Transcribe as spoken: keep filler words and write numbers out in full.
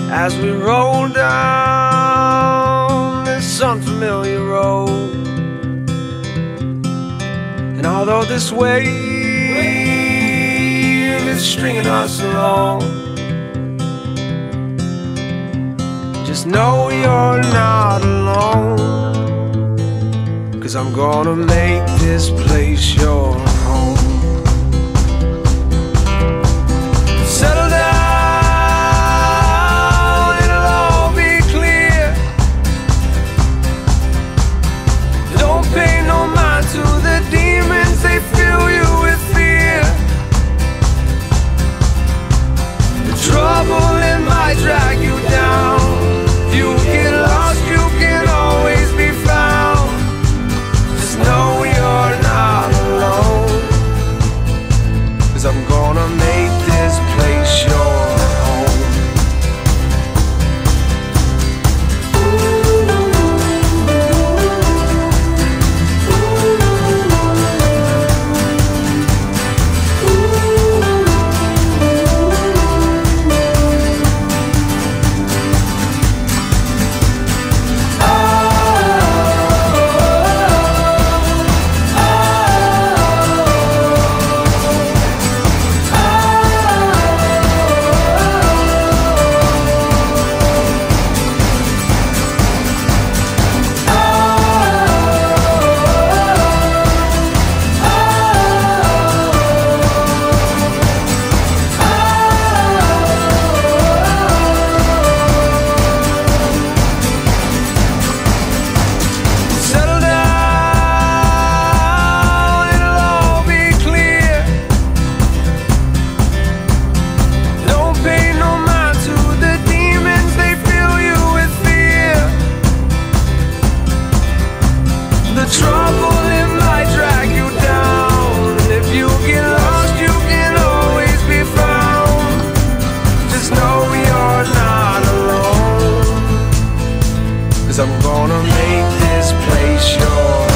as we roll down this unfamiliar road. And although this wave is stringing us along, just know you're not alone, 'cause I'm gonna make this place your home. Settle down, it'll all be clear. Don't pay no mind to the demons, they fill you with fear. The trouble, it might drag you down. If you get lost, you can always be found. Just know you're not alone, 'cause I'm gonna make this place your home. The trouble, it might drag you down. If you get lost, you can always be found. Just know you're not alone, 'cause I'm gonna make this place yours.